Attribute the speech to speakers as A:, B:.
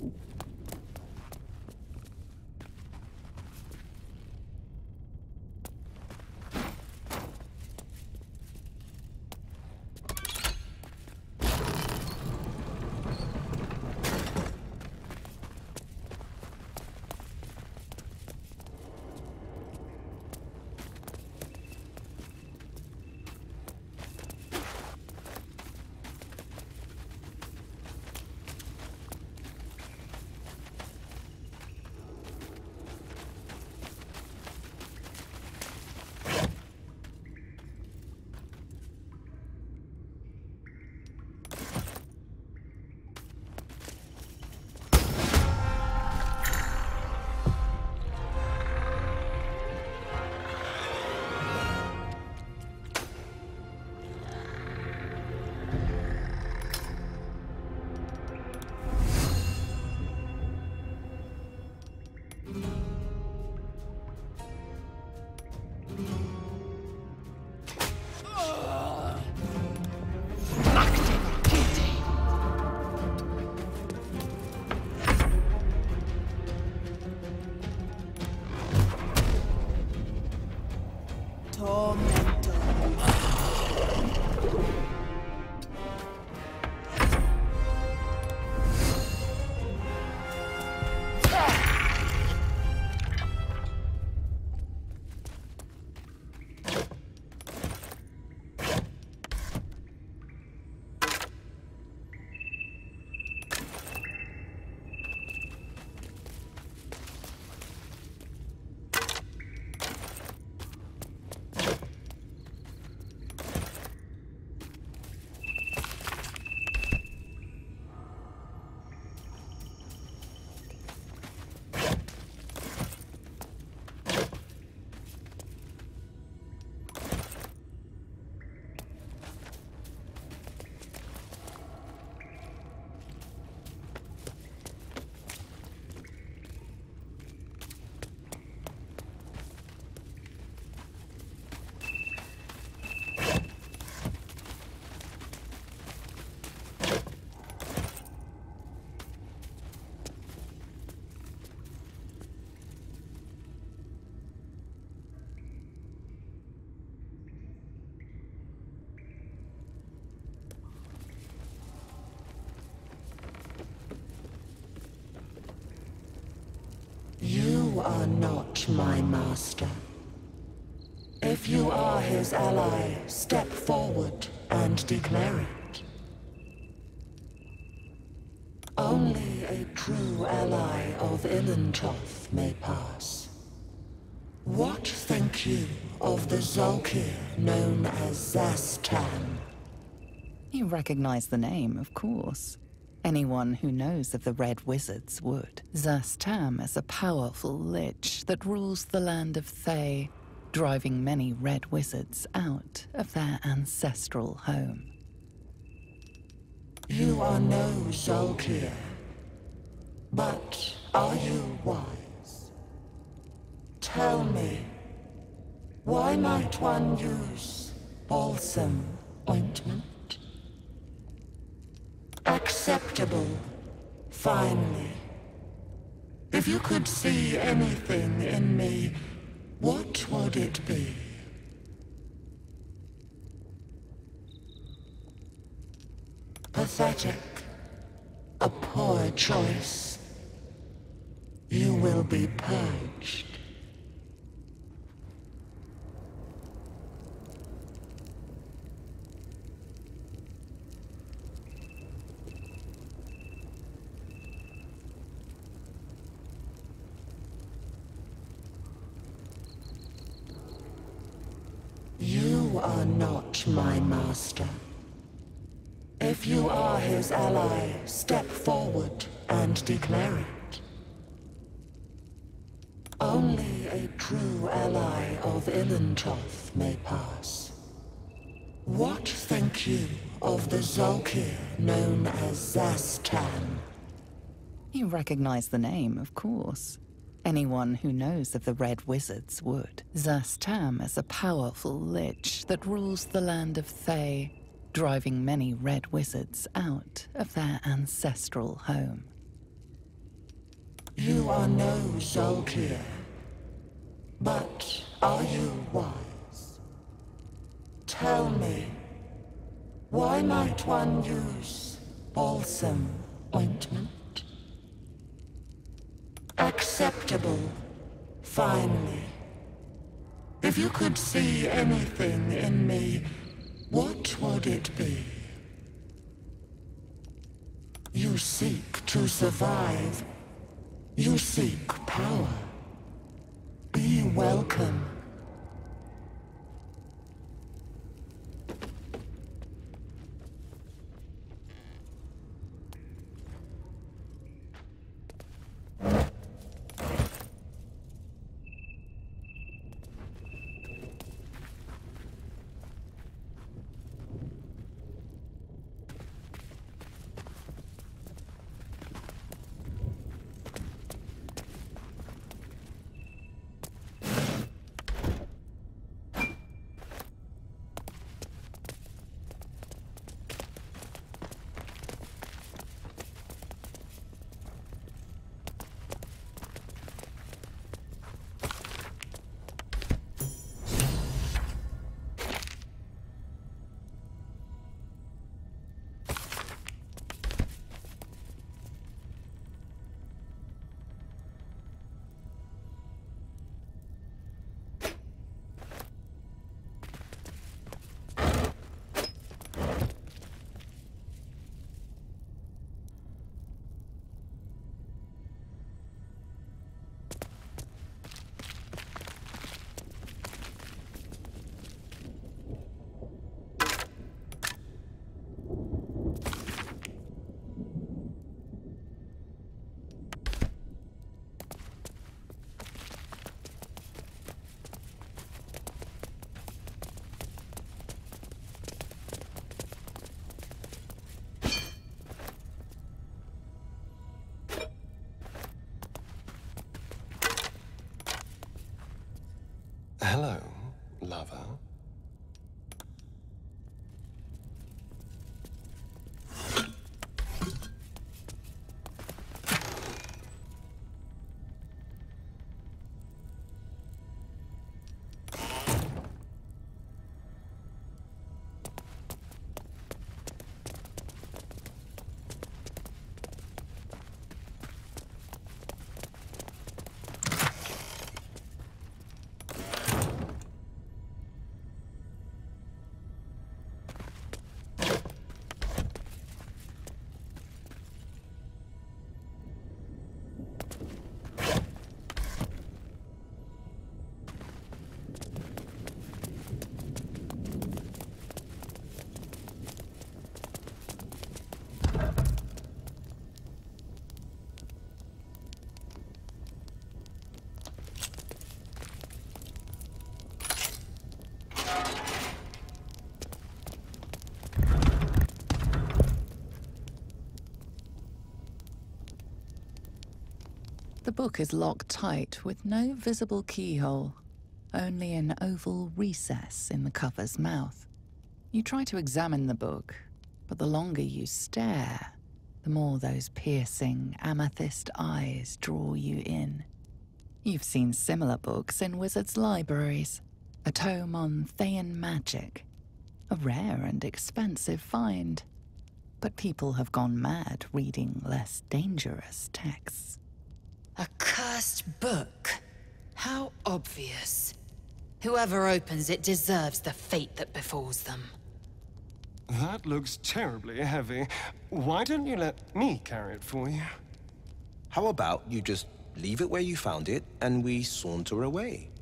A: You are not my master. If you are his ally, step forward and declare it. Only a true ally of Ilintoth may pass. What think you of the Zolkir known as Zastan?
B: You recognize the name, of course. Anyone who knows of the Red Wizards would. Zastam is a powerful lich that rules the land of Thay, driving many Red Wizards out of their ancestral home.
A: You are no Zolkir, but are you wise? Tell me, why might one use balsam ointment? Acceptable, finally. If you could see anything in me, what would it be? Pathetic. A poor choice. You will be purged. You are not my master. If you are his ally, step forward and declare it. Only a true ally of Ilintoth may pass. What think you of the Zolkir known as Zastan?
B: You recognize the name, of course. Anyone who knows of the Red Wizards would. Zastam is a powerful lich that rules the land of Thay, driving many Red Wizards out of their ancestral home.
A: You are no Zolkir, but are you wise? Tell me, why might one use balsam ointment? Acceptable, finally. If you could see anything in me, what would it be? You seek to survive. You seek power. Be welcome.
C: Hello, lover.
B: The book is locked tight with no visible keyhole, only an oval recess in the cover's mouth. You try to examine the book, but the longer you stare, the more those piercing amethyst eyes draw you in. You've seen similar books in wizards' libraries. A tome on Thayan magic, a rare and expensive find. But people have gone mad reading less dangerous texts.
D: A cursed book? How obvious. Whoever opens it deserves the fate that befalls them.
C: That looks terribly heavy. Why don't you let me carry it for you?
E: How about you just leave it where you found it and we saunter away?